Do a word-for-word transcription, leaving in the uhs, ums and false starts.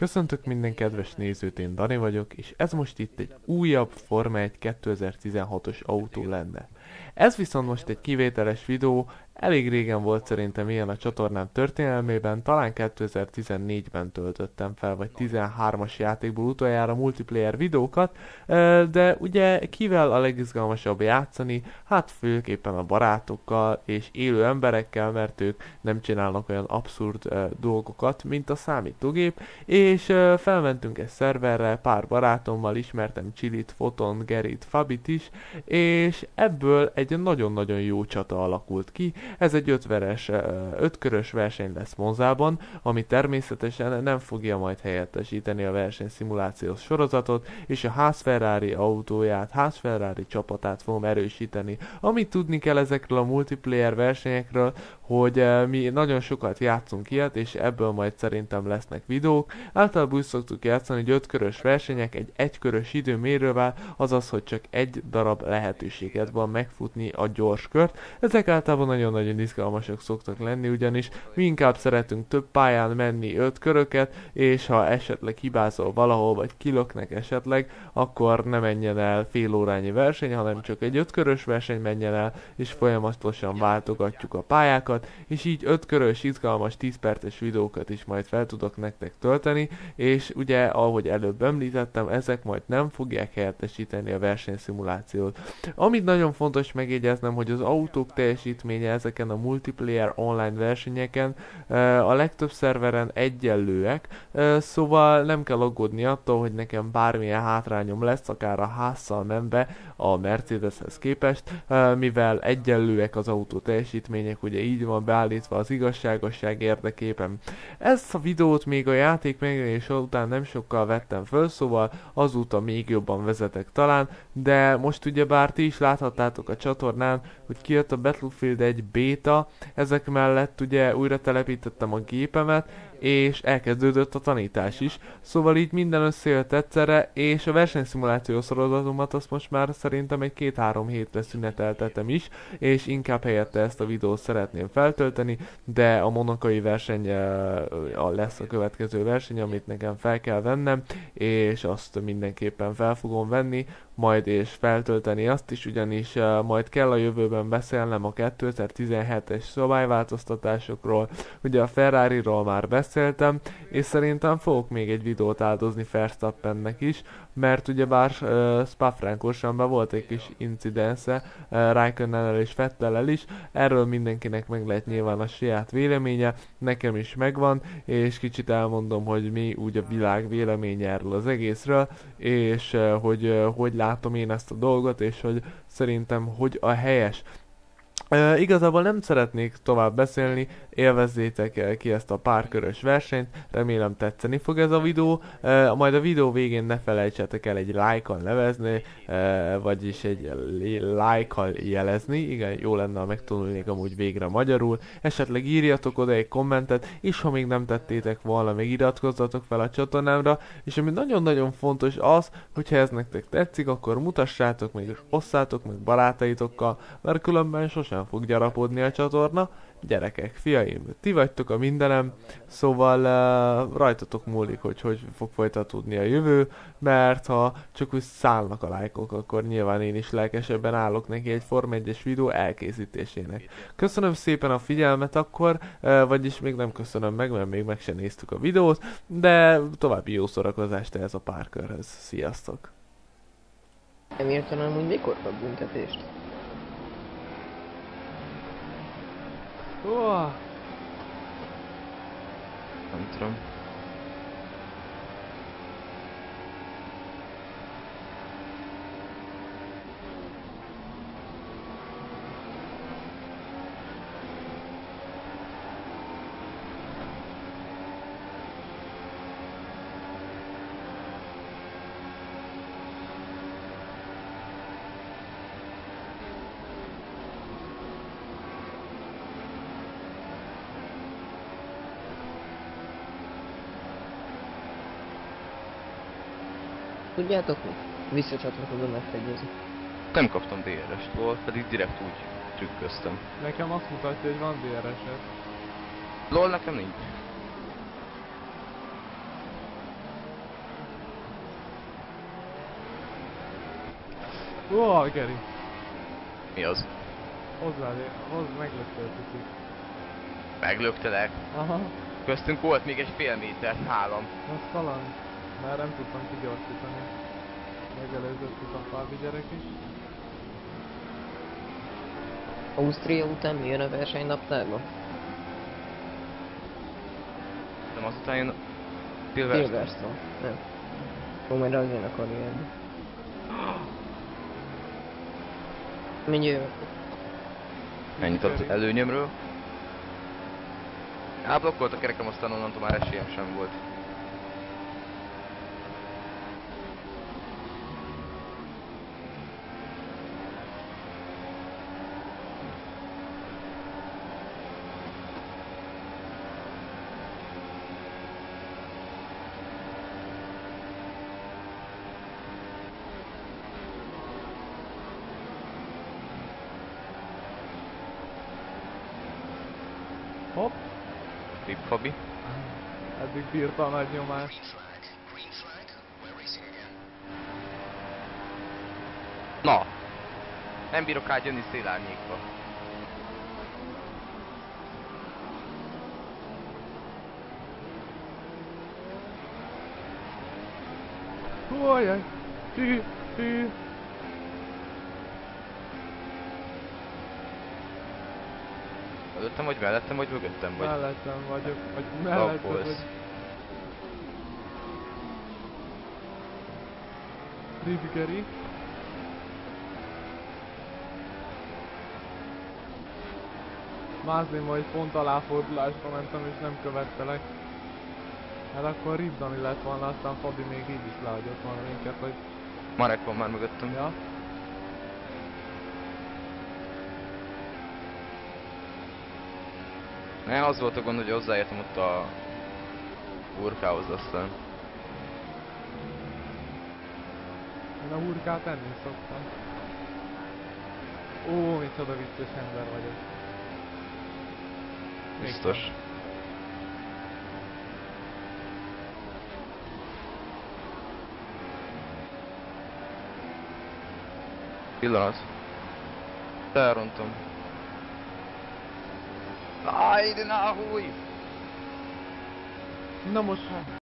Köszöntök minden kedves nézőt, én Dani vagyok, és ez most itt egy újabb Forma egy kétezer-tizenhatos autó lenne. Ez viszont most egy kivételes videó, elég régen volt szerintem ilyen a csatornám történelmében, talán kétezer-tizennégyben töltöttem fel, vagy tizenhármas játékból utoljára multiplayer videókat, de ugye kivel a legizgalmasabb játszani? Hát főképpen a barátokkal és élő emberekkel, mert ők nem csinálnak olyan abszurd dolgokat, mint a számítógép, és felmentünk egy szerverre, pár barátommal, ismertem Csilit, Foton, Gerit, Fabit is, és ebből egy nagyon-nagyon jó csata alakult ki. Ez egy ötveres, ötkörös verseny lesz Monzában, ami természetesen nem fogja majd helyettesíteni a versenyszimulációs sorozatot, és a Haas Ferrari autóját, Haas Ferrari csapatát fogom erősíteni. Amit tudni kell ezekről a multiplayer versenyekről, hogy mi nagyon sokat játszunk ilyet, és ebből majd szerintem lesznek videók. Általában úgy szoktuk játszani, hogy ötkörös versenyek egy egykörös időmérővel, azaz, hogy csak egy darab lehetőséget van megfutni a gyors kört. Ezek általában nagyon-nagyon izgalmasak szoktak lenni, ugyanis mi inkább szeretünk több pályán menni öt köröket, és ha esetleg hibázol valahol, vagy kilöknek esetleg, akkor ne menjen el fél órányi verseny, hanem csak egy ötkörös verseny menjen el, és folyamatosan váltogatjuk a pályákat, és így ötkörös, izgalmas, tíz perces videókat is majd fel tudok nektek tölteni, és ugye, ahogy előbb említettem, ezek majd nem fogják helyettesíteni a versenyszimulációt. Amit nagyon fontos megjegyeznem, hogy az autók teljesítménye ezeken a multiplayer online versenyeken a legtöbb szerveren egyenlőek, szóval nem kell aggódni attól, hogy nekem bármilyen hátrányom lesz, akár a Haasszal menve a Mercedeshez képest, mivel egyenlőek az autó teljesítmények, ugye így van beállítva az igazságosság érdekében. Ezt a videót még a játék megjelenése után nem sokkal vettem föl, szóval azóta még jobban vezetek talán, de most ugyebár ti is láthattátok a csatornán, hogy kijött a Battlefield egy béta, ezek mellett ugye újra telepítettem a gépemet, és elkezdődött a tanítás is, szóval így minden összejött egyszerre, és a versenyszimuláció sorozatomat azt most már szerintem egy két-három hétre szüneteltetem is, és inkább helyette ezt a videót szeretném feltölteni, de a monakai verseny uh, lesz a következő verseny, amit nekem fel kell vennem, és azt mindenképpen fel fogom venni, majd és feltölteni azt is, ugyanis uh, majd kell a jövőben beszélnem a kétezer-tizenhetes szabályváltoztatásokról, ugye a Ferrariról már beszéltem, és szerintem fogok még egy videót áldozni Verstappennek is, mert ugyebár uh, Spa-Francorchamben volt egy kis incidense uh, Raikkonennel és Vettellel is, erről mindenkinek meg lehet nyilván a saját véleménye, nekem is megvan, és kicsit elmondom, hogy mi úgy a világ véleménye erről az egészről, és uh, hogy uh, hogy látom én ezt a dolgot, és hogy szerintem hogy a helyes. Uh, igazából nem szeretnék tovább beszélni, élvezzétek ki ezt a párkörös versenyt, remélem tetszeni fog ez a videó, uh, majd a videó végén ne felejtsetek el egy like-kal nevezni, uh, vagyis egy like-kal jelezni, igen, jó lenne, ha megtanulnék amúgy végre magyarul, esetleg írjatok oda egy kommentet, és ha még nem tettétek volna, még iratkozzatok fel a csatornámra, és ami nagyon-nagyon fontos az, hogyha ez nektek tetszik, akkor mutassátok meg, és osszátok meg barátaitokkal, mert különben sosem fog gyarapodni a csatorna. Gyerekek, fiaim, ti vagytok a mindenem, szóval uh, rajtatok múlik, hogy hogy fog folytatódni a jövő, mert ha csak úgy szállnak a lájkok, akkor nyilván én is lelkesebben állok neki egy Forma egyes videó elkészítésének. Köszönöm szépen a figyelmet akkor, uh, vagyis még nem köszönöm meg, mert még meg se néztük a videót, de további jó szórakozást ehhez a párkörhöz. Sziasztok! Nem értenem, hogy mikor kap büntetést. Oh. Nem tudom. Tudjátok mi? Visszacsatlakozom ef egy-hez. Nem kaptam dé er est, lol, pedig direkt úgy trükköztem. Nekem azt mutatja, hogy van dé er es-ed. Lol, nekem nincs. Ó, Geri. Mi az? Hozzá, hozz, meglöktél picit. Meglöktelek. Aha, Köztünk volt még egy fél méter nálam. az kaland. Már nem tudtam kigyorsítani. Megelőzött itt a Fabi gyerek is. Ausztria után mi jön a versenynaptárba? Nem azután jön Silverstone. Silverstone. Nem. Akkor majd az jön a karrierbe. Mindjárt jövök. Ennyit az előnyömről. Elblokkolt a kerekem, aztán onnantól már esélyem sem volt. Hopp. Rip Fabi. Eddig bírta a nagy nyomást. Na! Nem bírok átjönni szélárnyékba. Ojjaj! Hű, hű! Előttem vagy mellettem vagy mögöttem vagy? Mellettem vagyok, vagy mellettem Lappolsz. vagy. Ribgeri. Mázni majd pont aláfordulásba mentem és nem követtelek. Hát akkor ribbani lett volna, aztán Fabi még így is lehagyott volna minket, hogy... Marek van már mögöttem. Ja. Ne, az volt a gond, hogy hozzáértem ott a burkához aztán. Én a hurkát enni szoktam. Ó, micsoda vicces ember vagyok. Biztos. Pillanat. Elrontom. Aj, de na húj! Na most